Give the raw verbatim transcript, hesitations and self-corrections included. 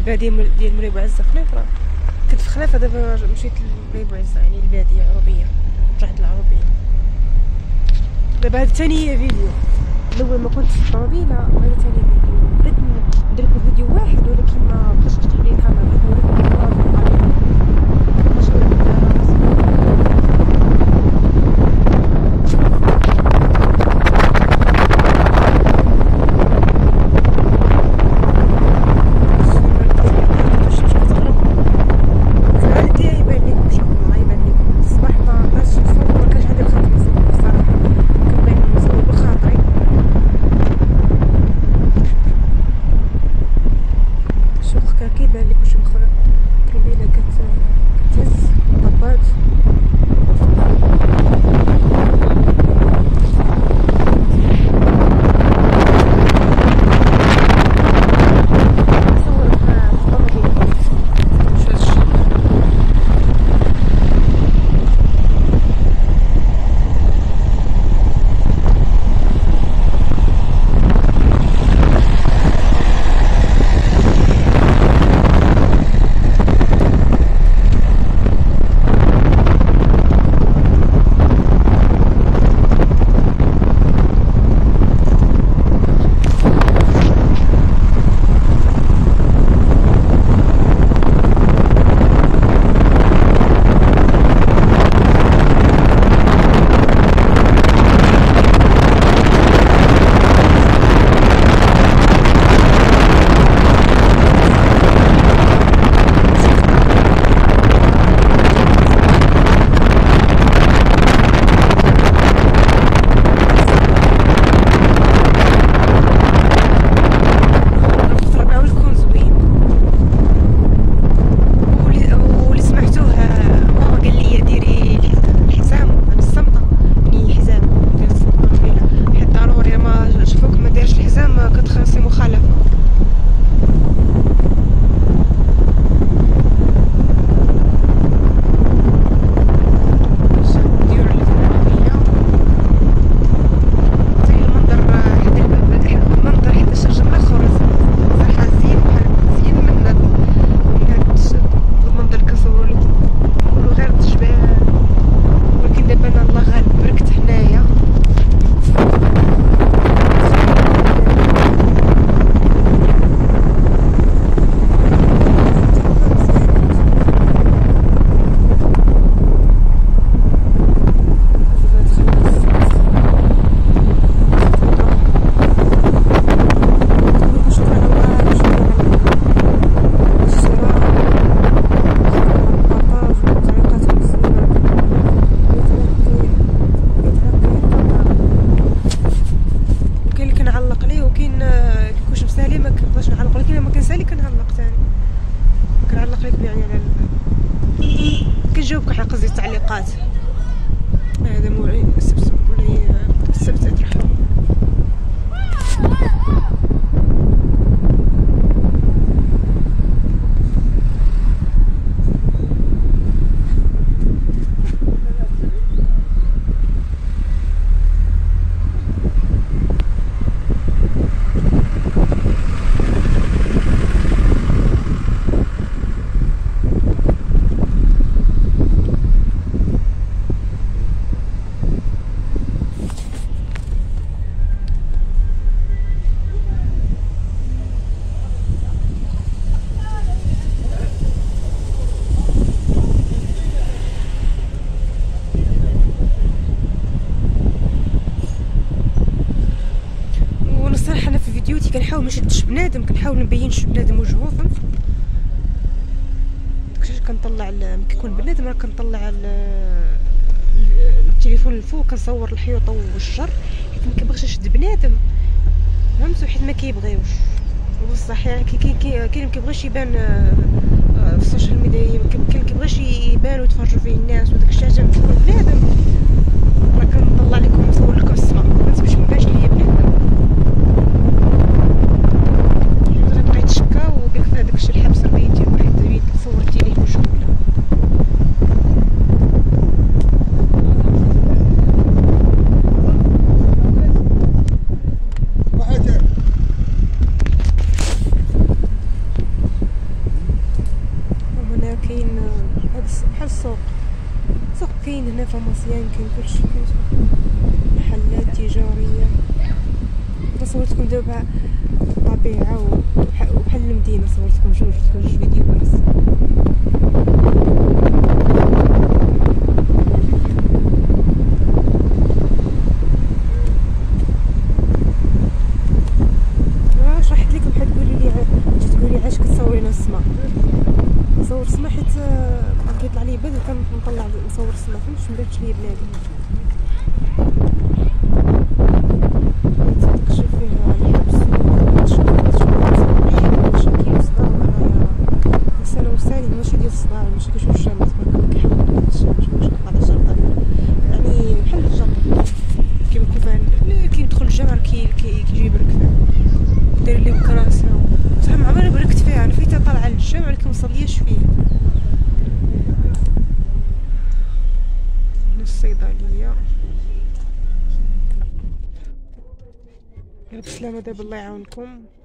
الباديه ديال مولاي بوعزه خليفه. كنت في خلافه دابا مشيت لمولاي بوعزه يعني الباديه عربيه رجعت العربيه. دابا هذا ثاني فيديو. الاول ما كنتش في الطوموبيله وهذا ثاني فيديو. بغيت ندير لكم فيديو واحد ولكن ما بقاش تفتح لي الكاميرا. بغيت نوريكم كنجاوبك على قصدي التعليقات. هذا مولاي السبت مولاي السبت ترحم. كنحاول منشدش بنادم، كنحاول نبينش بنادم وجهو، فهمت؟ داكشي كنطلع ملي كيكون بنادم راه كنطلع التليفون الفوق كنصور الحيوطه والشر، حيت ما كنبغيش نشد بنادم، فهمتوا؟ حيت ما كيبغيوش بصح. يعني كاين كاين اللي ما كيبغيش يبان في السوشيال ميديا، كاين اللي كيبغيش يبان ويتفرجوا فيه الناس وداكشي. عشان تكون بنادم راه كنطلع لكم نصور لكم السما، فهمت؟ باش ميبانش ليا بنادم. داكشي الحبس ربيتي واحد الفيديو صورتي ليه مشكله. كاين هاد بحال السوق سوق كاين هنا فاماسيان، كاين كلشي، كاين محلات تجاريه. صورتكم دابا الطبيعه وبحال المدينه، صورتكم جوج جوج فيديوهات. شرحت لكم بحال تقولي لي تقولي علاش كتصورينا السما. نصور السما حيت كيطلع لي بدر كنطلع نصور السما، فهمتش مبانتش ليا بنادم. تكشف فيها الحبس كاين صداع معايا انسانه وسالي، ماشي ديال الصداع، ماشي كنشوف الشمس برك كحل الشمس واش على الجرده، يعني بحال الجرده كيما الكفان اللي كيدخل الجامع كيجي يبرك فيها، داير لي كراسه صح. ما عمرني بركت فيها، انا فايته طالعه للجامع ولكن مصلياش فيه. هنا الصيدليه. بسلامه دابا، الله يعاونكم.